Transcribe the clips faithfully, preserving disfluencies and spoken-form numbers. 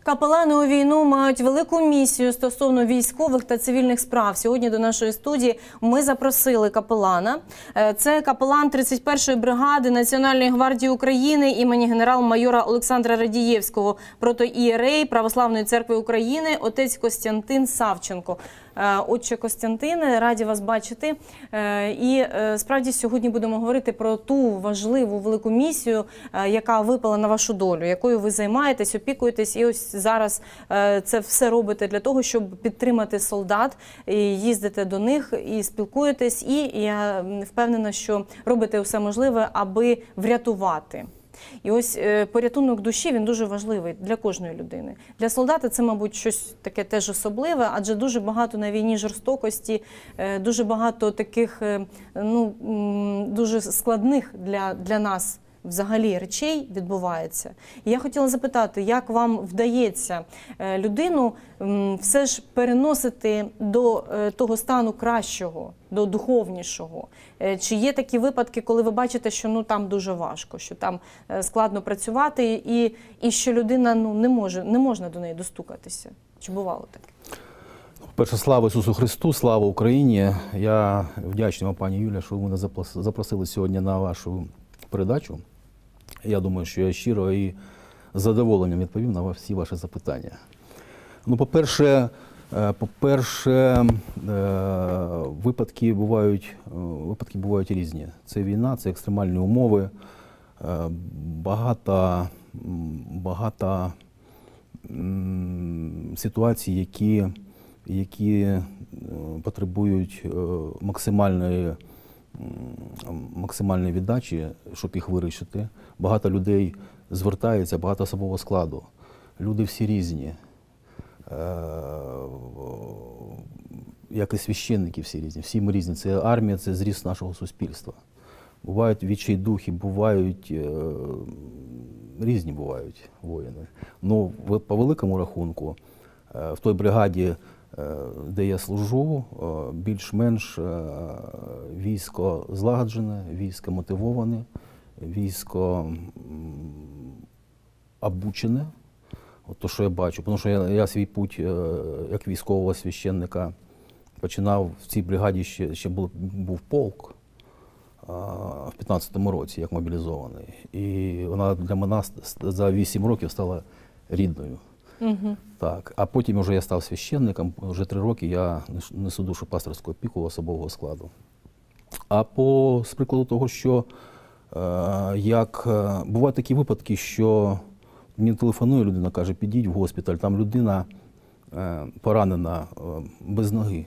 Капелани у війну мають велику місію стосовно військових та цивільних справ. Сьогодні до нашої студії ми запросили капелана. Це капелан тридцять першої бригади Національної гвардії України імені генерал-майора Олександра Радієвського, протоієрей Православної церкви України, отець Костянтин Савченко. Отче Костянтине, раді вас бачити. І справді сьогодні будемо говорити про ту важливу велику місію, яка випала на вашу долю, якою ви займаєтесь, опікуєтесь. І ось зараз це все робите для того, щоб підтримати солдат, і їздите до них і спілкуєтесь. І я впевнена, що робите все можливе, аби врятувати. І ось порятунок душі, він дуже важливий для кожної людини. Для солдата це, мабуть, щось таке теж особливе, адже дуже багато на війні жорстокості, дуже багато таких, ну, дуже складних для, для нас взагалі речей відбувається. І я хотіла запитати, як вам вдається людину все ж переносити до того стану кращого, до духовнішого? Чи є такі випадки, коли ви бачите, що ну, там дуже важко, що там складно працювати і, і що людина ну, не може, не можна до неї достукатися? Чи бувало таке? Перше, слава Ісусу Христу, слава Україні. Я вдячний вам, пані Юля, що ви мене запросили сьогодні на вашу передачу. Я думаю, що я щиро і з задоволенням відповім на всі ваші запитання. Ну, по-перше, по-перше, випадки бувають, випадки бувають різні. Це війна, це екстремальні умови, багато, багато ситуацій, які, які потребують максимальної максимальної віддачі, щоб їх вирішити. Багато людей звертається, багато особового складу. Люди всі різні. Як і священники всі різні. Всі ми різні. Це армія, це зріст нашого суспільства. Бувають відчайдухи, бувають, різні бувають воїни. Ну, по великому рахунку, в той бригаді, де я служу, більш-менш військо злагоджене, військо мотивоване, військо обучене. От то, що я бачу. Тому що я, я свій путь як військового священника починав в цій бригаді, ще, ще був, був полк в п'ятнадцятому році, як мобілізований. І вона для мене за вісім років стала рідною. Угу. Так. А потім вже я став священником, вже три роки я несу душопасторську опіку особового складу. А по, з прикладу того, що е, як е, бувають такі випадки, що мені телефонує людина, каже, підіть в госпіталь, там людина е, поранена е, без ноги.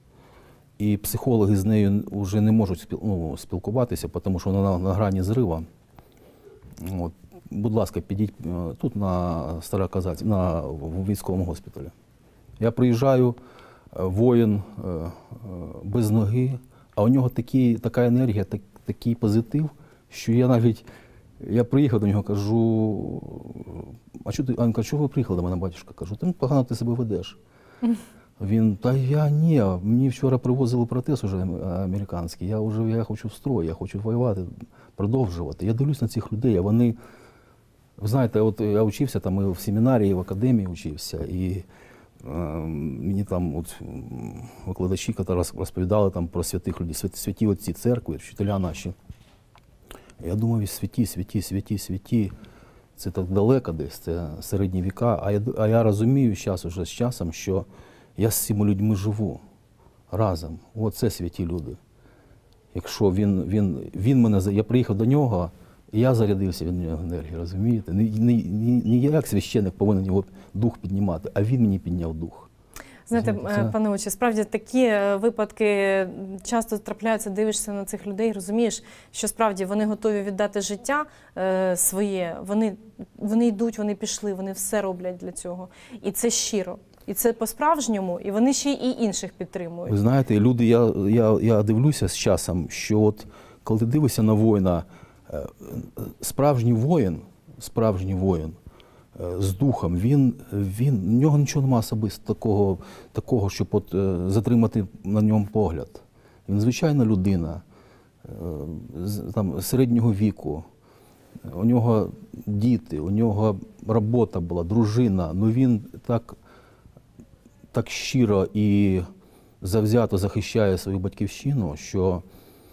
І психологи з нею вже не можуть спіл, ну, спілкуватися, тому що вона на, на грані зрива. От. Будь ласка, підіть тут на Староказацькій, на військовому госпіталі. Я приїжджаю, воїн без ноги, а у нього такі, така енергія, так, такий позитив, що я навіть, я приїхав до нього, кажу, а що ти, а він каже, чого ви приїхали до мене, батюшка? Кажу, ти погано ти себе ведеш. Він, та я ні, мені вчора привозили протез уже американський, я вже я хочу в строй, я хочу воювати, продовжувати. Я дивлюсь на цих людей, а вони, ви знаєте, от я вчився там і в семінарі, і в академії вчився, і е, мені там от викладачі, які розповідали там про святих людей, святі, святі отці церкви, вчителя наші. Я думав, святі, святі, святі, святі, це так далеко десь, це середні віка, а я, а я розумію зараз уже з часом, що я з цими людьми живу разом. Оце святі люди. Якщо він, він, він мене, я приїхав до нього, і я зарядився від нього енергії, розумієте? Не, не, не, не я як священник повинен його дух піднімати, а він мені підняв дух. Знаєте, це... пане отче, справді такі випадки часто трапляються, дивишся на цих людей, розумієш, що справді вони готові віддати життя е, своє, вони, вони йдуть, вони пішли, вони все роблять для цього. І це щиро. І це по-справжньому, і вони ще і інших підтримують. Ви знаєте, люди, я, я, я дивлюся з часом, що от коли ти дивишся на воїна, справжній воїн, справжній воїн з духом, він, він, в нього нічого немає особисто такого, такого, щоб от, затримати на ньому погляд. Він звичайна людина, там, середнього віку, у нього діти, у нього робота була, дружина. Ну він так, так щиро і завзято захищає свою батьківщину, що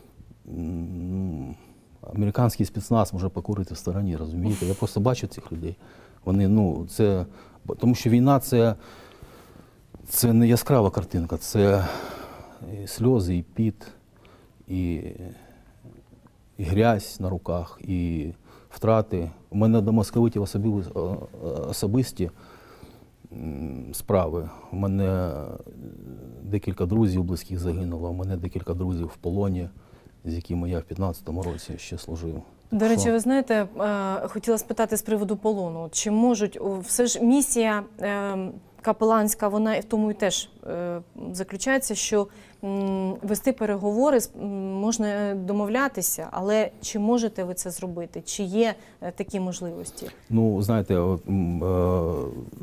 м, американський спецназ може покурити в стороні, розумієте? Я просто бачу цих людей. Вони, ну, це, тому що війна це, це не яскрава картинка, це і сльози, і піт, і, і грязь на руках, і втрати. У мене до московитів особисті, особисті справи. У мене декілька друзів близьких загинуло, у мене декілька друзів в полоні, з якими я в п'ятнадцятому році ще служив. До речі, Що? ви знаєте, е, хотіла спитати з приводу полону. Чи можуть, о, все ж місія е, капеланська, вона і в тому і теж е, заключається, що м, вести переговори с- м, можна домовлятися, але чи можете ви це зробити? Чи є е, такі можливості? Ну, знаєте, от, м, е,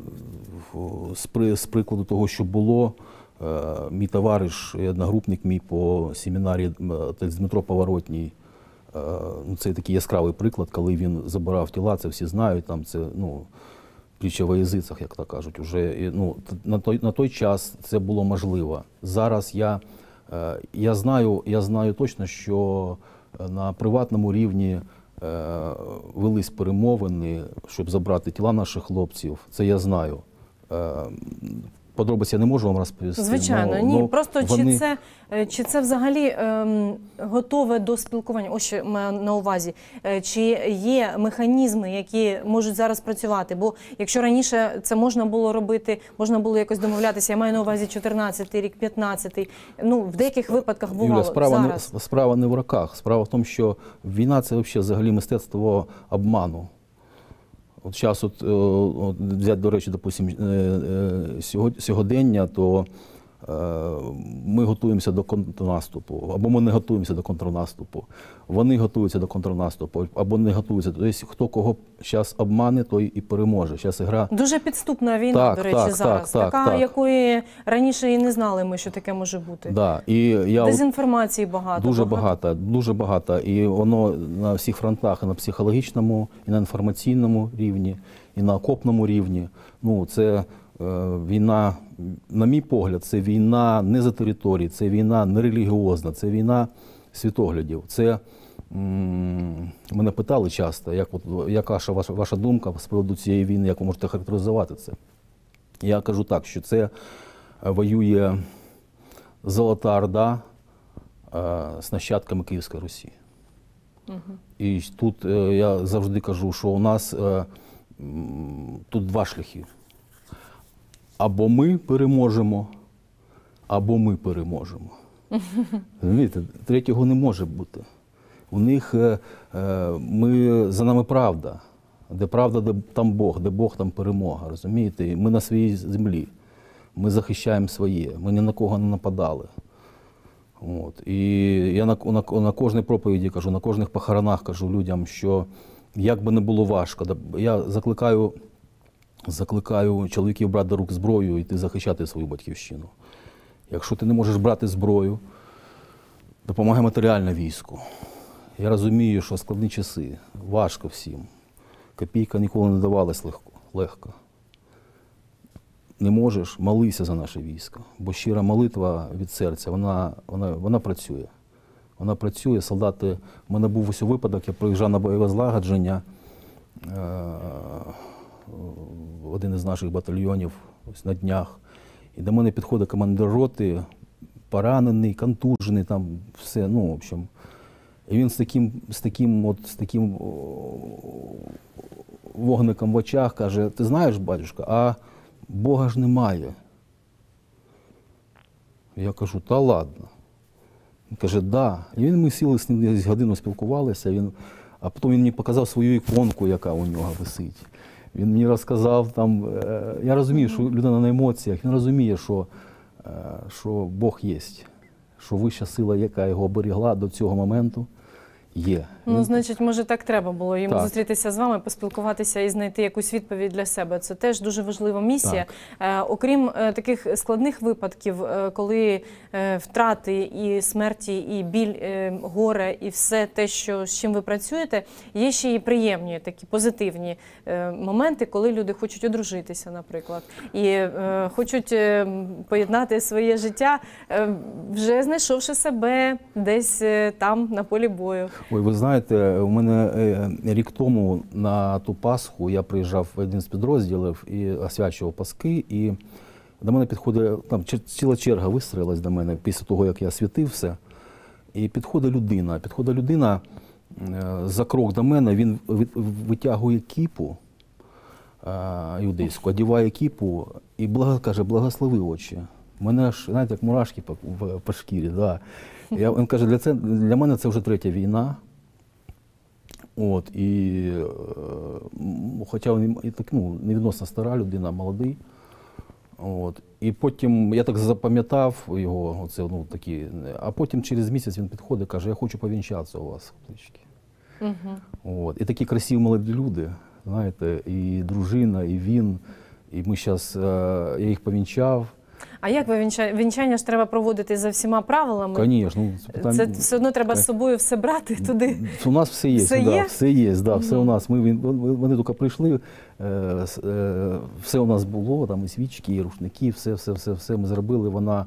в- з, при, з прикладу того, що було, е, мій товариш і одногрупник мій по семінарі м, отець Дмитро Поворотній, е, ну, це такий яскравий приклад, коли він забирав тіла, це всі знають, там це, ну, притча во язицях, як то кажуть. Уже, і, ну, т- на, той, на той час це було можливо. Зараз я, е, я, знаю, я знаю точно, що на приватному рівні е, велись перемовини, щоб забрати тіла наших хлопців. Це я знаю. Е, подробиці я не можу вам розповісти. Звичайно, но- ні. но Просто вони... чи це е, чи це взагалі ем, готове до спілкування? Ось що маю на увазі. Е, Чи є механізми, які можуть зараз працювати? Бо якщо раніше це можна було робити, можна було якось домовлятися. Я маю на увазі чотирнадцятий рік, п'ятнадцятий. Ну в деяких випадках бувало. Юля, справа зараз. не, справа не в роках. Справа в тому, що війна – це взагалі, взагалі мистецтво обману. От зараз, от, е, от, взяти, до речі, допустим, е, е, сього- сьогодення, то е, ми готуємося до контрнаступу, або ми не готуємося до контрнаступу. Вони готуються до контрнаступу, або не готуються. Тобто, хто кого зараз обмане, той і переможе. Зараз гра. Дуже підступна війна, Так, до речі, так, зараз. так, така, так. якої раніше і не знали ми, що таке може бути. Да. І я от- Дезінформації багато. Дуже багато, дуже багато. І воно на всіх фронтах, і на психологічному, і на інформаційному рівні, і на окопному рівні. Ну, це е, війна, на мій погляд, це війна не за території, це війна не релігіозна, це війна світоглядів. Це м, мене питали часто, як, от, яка ж ваша, ваша думка з приводу цієї війни, як ви можете характеризувати це. Я кажу так, що це воює Золота Орда е, з нащадками Київської Русі. Угу. І тут е, я завжди кажу, що у нас е, м, тут два шляхи. Або ми переможемо, або ми переможемо. Розумієте? Третього не може бути. У них е, е, ми, за нами правда. Де правда, де там Бог, де Бог, там перемога. Розумієте? І ми на своїй землі. Ми захищаємо своє. Ми ні на кого не нападали. От. І я на, на, на кожній проповіді кажу, на кожних похоронах кажу людям, що як би не було важко, да- я закликаю, закликаю чоловіків брати до рук зброю і йти захищати свою батьківщину. Якщо ти не можеш брати зброю, допомагай матеріально війську. Я розумію, що складні часи, важко всім. Копійка ніколи не давалась легко. легко. Не можеш, молися за наше військо. Бо щира молитва від серця, вона, вона, вона працює. Вона працює, солдати... У мене був ось випадок, я приїжджав на бойове злагодження е- в один із наших батальйонів ось на днях. І до мене підходить командир роти, поранений, контужений, там все, ну, в общем. І він з таким, з таким, от, з таким о, вогником в очах каже: ти знаєш, батюшка, а Бога ж немає. Я кажу: та ладно. Він каже: да. І він, ми сіли з ним десь годину спілкувалися, він, а потім він мені показав свою іконку, яка у нього висить. Він мені розказав, там, е, я розумію, що людина на емоціях, він розуміє, що, е, що Бог є, що вища сила, яка його оберігла до цього моменту, є. Ну, Він- значить, може, так треба було йому Так. зустрітися з вами, поспілкуватися і знайти якусь відповідь для себе. Це теж дуже важлива місія. Е, окрім е, таких складних випадків, е, коли е, втрати і смерті, і біль, е, горе, і все те, що, з чим ви працюєте, є ще і приємні, такі позитивні е, моменти, коли люди хочуть одружитися, наприклад, і е, хочуть е, поєднати своє життя, е, вже знайшовши себе десь е, там, на полі бою. Ой, ви знаєте, у мене е, рік тому на ту Пасху я приїжджав в один з підрозділів і освячував Паски, і до мене підходить, там чер- ціла черга вистроїлась до мене після того, як я святив все. І підходить людина, підходить людина е, за крок до мене, він від- витягує кіпу е, юдейську, одягає кіпу і благо, каже, благослови очі. Мене аж, знаєте, як мурашки по, по, по шкірі. Да. Я, він каже, для, це, для мене це вже третя війна. От, і, е, м, хоча він і так, ну, невідносно стара людина, молодий. От, і потім я так запам'ятав його, оце, ну, такі, а потім через місяць він підходить і каже, я хочу повінчатися у вас, хлопчики. Угу. От, і такі красиві молоді люди, знаєте, і дружина, і він. І ми зараз, я їх повінчав. А як ви вінчання? Вінчання ж треба проводити за всіма правилами? Звісно. Ну, це, питання- Це все одно треба з собою все брати туди. У нас все є, Все да, є? все є, да, все Мгм. у нас. Ми, він- вони вони тільки прийшли, е, с- е, все у нас було, там і свічки, і рушники, все, все, все, все ми зробили. Вона,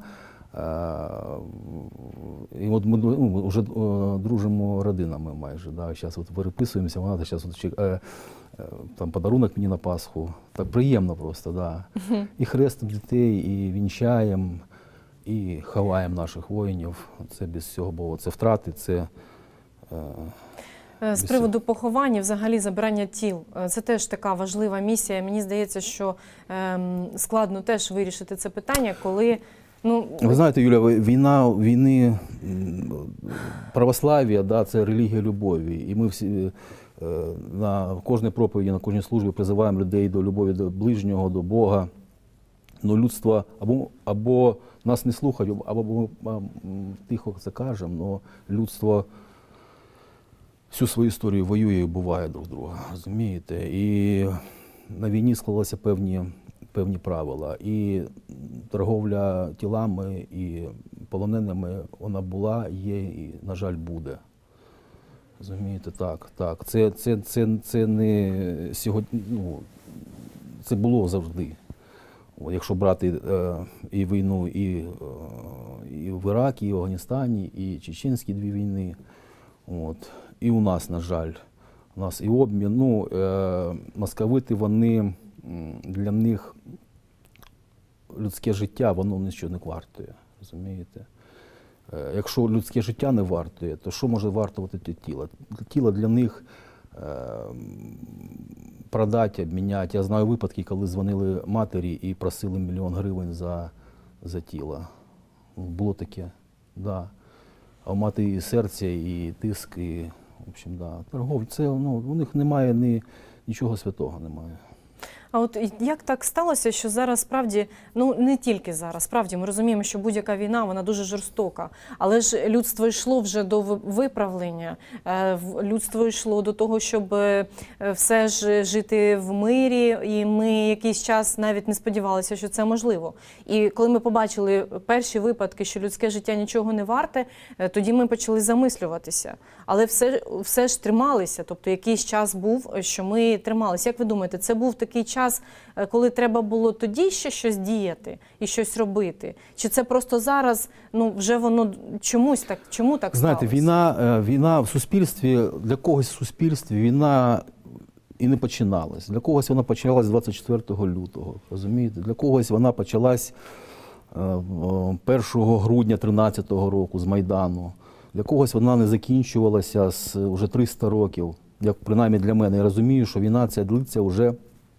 е, і от ми ну, вже е, дружимо родинами майже. Да, зараз от переписуємося, вона зараз от, ще, е, е, там подарунок мені на Пасху. Так приємно просто, да. І хрестимо дітей, і вінчаємо, і ховаємо наших воїнів. Це без цього було. Це втрати, це. е, Е, З Без приводу поховання, взагалі забирання тіл, е, це теж така важлива місія. Мені здається, що ем, складно теж вирішити це питання, коли ну Ви знаєте, Юля, війна, війни, м, православ'я, да, це релігія любові. І ми всі е, на кожній проповіді, на кожній службі призиваємо людей до любові до ближнього, до Бога. Ну, людство або, або нас не слухають, або ми м, тихо це кажемо, але людство всю свою історію воює і вбиває друг друга, розумієте? І на війні склалися певні, певні правила. І торговля тілами і полоненими вона була, є і, на жаль, буде. Розумієте, так, так. Це, це, це, це не сьогодні, ну, це було завжди. От, якщо брати е, і війну і, е, і в Іракі, і в Афганістані, і чеченські дві війни. От. І у нас, на жаль, у нас і обмін. Ну, е, московити, вони, м, для них людське життя, воно нічого не вартує, розумієте? Е, якщо людське життя не вартує, то що може вартувати те тіло? Тіло для них е, продати, обміняти. Я знаю випадки, коли дзвонили матері і просили мільйон гривень за, за тіло. Було таке, да. А у мати і серця, і тиск, і, в общем, да. Торговля, це, ну, у них немає ні, нічого святого немає. А от як так сталося, що зараз справді, ну не тільки зараз, справді ми розуміємо, що будь-яка війна, вона дуже жорстока, але ж людство йшло вже до виправлення, е, в- людство йшло до того, щоб е, все ж жити в мирі, і ми якийсь час навіть не сподівалися, що це можливо. І коли ми побачили перші випадки, що людське життя нічого не варте, е, тоді ми почали замислюватися. Але все, все ж трималися, тобто якийсь час був, що ми трималися. Як ви думаєте, це був такий час, е, коли треба було тоді ще щось діяти і щось робити? Чи це просто зараз, ну, вже воно чомусь так, чому так Знаєте, сталося? війна, е, війна в суспільстві, для когось в суспільстві війна і не починалась. Для когось вона почалась двадцять четвертого лютого, розумієте? Для когось вона почалась е, о, першого грудня тринадцятого року з Майдану. Для когось вона не закінчувалася з вже триста років, як принаймні для мене. Я розумію, що війна ця длиться вже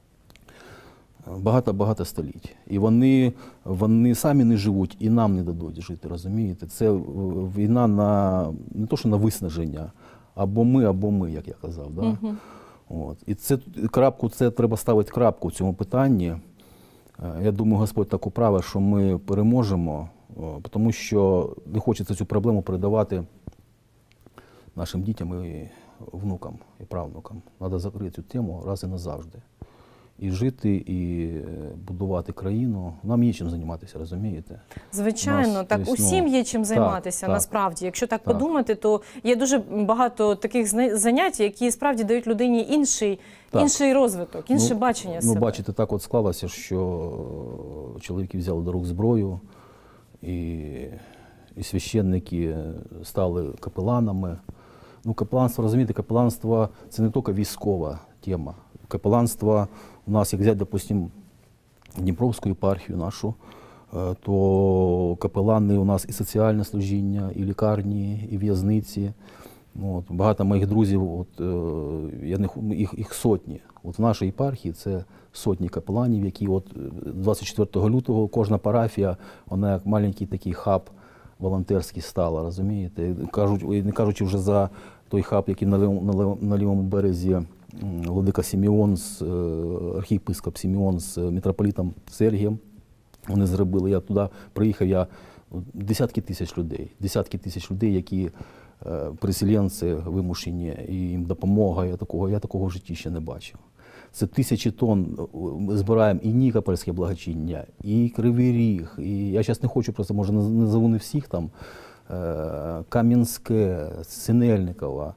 багато-багато століть. І вони, вони самі не живуть і нам не дадуть жити, розумієте? Це війна на, не то, що на виснаження, або ми, або ми, як я казав. Да? Угу. От. І це, крапку, це треба ставити крапку в цьому питанні. Я думаю, Господь так управив, що ми переможемо, тому що не хочеться цю проблему передавати нашим дітям і внукам, і правнукам. Треба закрити цю тему раз і назавжди. І жити, і будувати країну. Нам є чим займатися, розумієте? Звичайно, Нас, так тобто, усім ну, є чим займатися, так, насправді. Якщо так, так подумати, то є дуже багато таких зна- занять, які справді дають людині інший, інший розвиток, інше ну, бачення ну, себе. бачите, так от склалося, що чоловіки взяли до рук зброю, і, і священники стали капеланами. Ну, капеланство, розумієте, капеланство – це не тільки військова тема. Капеланство у нас, як взяти, допустимо, Дніпровську єпархію нашу, то капелани у нас і соціальне служіння, і лікарні, і в'язниці. От, багато моїх друзів, от, я не, їх, їх сотні. От в нашій єпархії це сотні капеланів, які от двадцять четвертого лютого кожна парафія, вона як маленький такий хаб волонтерський стала, розумієте? Кажуть, не кажучи вже за той хаб, який на лівому, на лівому, на лівому березі владика Сімеон, архієпископ Сімеон з митрополітом Сергієм, вони зробили. Я туди приїхав, я десятки тисяч людей, десятки тисяч людей, які переселенці вимушені, і їм допомога. Я такого, я такого в житті ще не бачив. Це тисячі тонн ми збираємо і Нікопольське благочиння, і Кривий Ріг, і я зараз не хочу, просто, може, назову не всіх там, Кам'янське, Синельникова,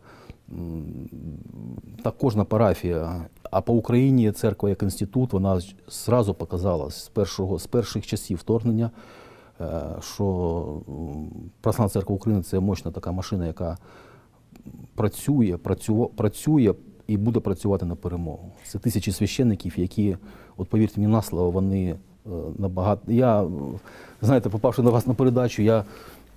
так кожна парафія. А по Україні церква як інститут, вона зразу показала з, першого, з перших часів вторгнення, що Православна церква України – це мощна така машина, яка працює, працює, працює і буде працювати на перемогу. Це тисячі священників, які, от повірте мені на слово, вони набагато... Я, знаєте, попавши на вас на передачу, я...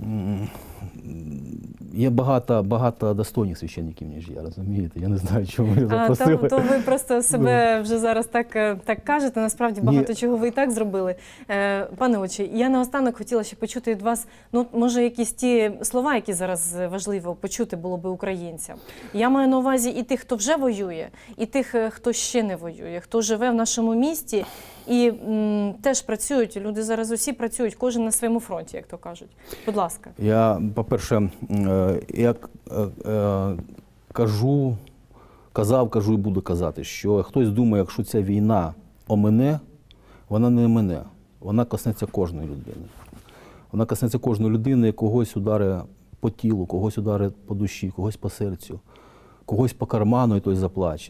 Є багато, багато достойних священників, ніж я, розумієте? Я не знаю, чому ви запросили. А, то, то ви просто себе вже зараз так, так кажете, насправді багато Ні. чого ви і так зробили. Е, пане отче, я наостанок хотіла ще почути від вас, ну, може, якісь ті слова, які зараз важливо почути було би українцям. Я маю на увазі і тих, хто вже воює, і тих, хто ще не воює, хто живе в нашому місті і м, теж працюють. Люди зараз усі працюють, кожен на своєму фронті, як то кажуть. Будь ласка. Я, по-перше, я кажу, казав, кажу і буду казати, що хтось думає, якщо ця війна омине, вона не омине, вона коснеться кожної людини. Вона коснеться кожної людини, когось удари по тілу, когось удари по душі, когось по серцю, когось по карману і той заплаче.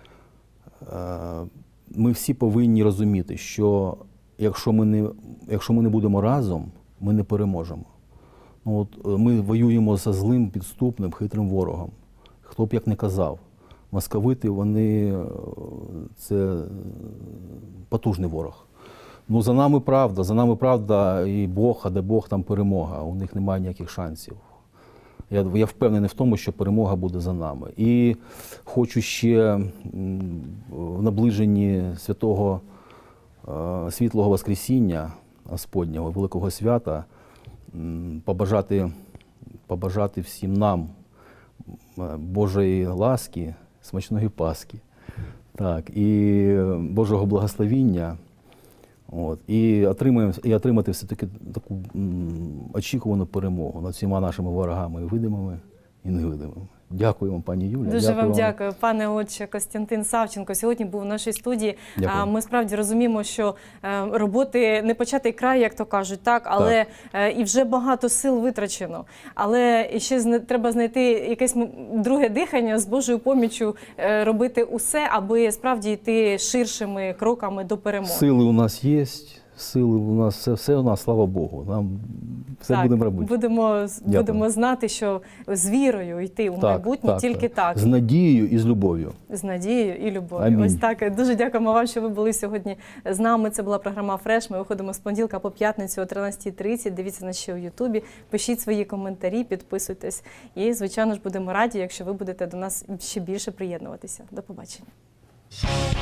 Ми всі повинні розуміти, що якщо ми не, якщо ми не будемо разом, ми не переможемо. Ну, от ми воюємо за злим, підступним, хитрим ворогом. Хто б як не казав, московити, вони – це потужний ворог. Ну, за нами правда, за нами правда і Бог, а де Бог, там перемога. У них немає ніяких шансів. Я, я впевнений в тому, що перемога буде за нами. І хочу ще в наближенні святого світлого Воскресіння Господнього, Великого Свята, побажати, побажати всім нам Божої ласки, смачної Пасхи, так, і Божого благословіння, от, і, отримаємо, і отримати все-таки таку м, очікувану перемогу над всіма нашими ворогами, і видимими, і невидимими. Дякую вам, пані Юля. Дуже дякую вам вам. дякую. Пане отче Костянтин Савченко сьогодні був в нашій студії. Дякую. Ми справді розуміємо, що роботи не початий край, як то кажуть, так, але так. І вже багато сил витрачено. Але ще треба знайти якесь друге дихання, з Божою поміччю робити усе, аби справді йти ширшими кроками до перемоги. Сили у нас є. Сили у нас, все, все у нас, слава Богу. Нам все так, будемо робити. Будемо, будемо знати, що з вірою йти у так, майбутнє, так, тільки так. так. З надією і з любов'ю. З надією і любов'ю. Амінь. Ось так. Дуже дякуємо вам, що ви були сьогодні з нами. Це була програма «Фреш». Ми виходимо з понеділка по п'ятницю о тринадцятій тридцять. Дивіться нас ще у Ютубі. Пишіть свої коментарі, підписуйтесь. І, звичайно ж, будемо раді, якщо ви будете до нас ще більше приєднуватися. До побачення.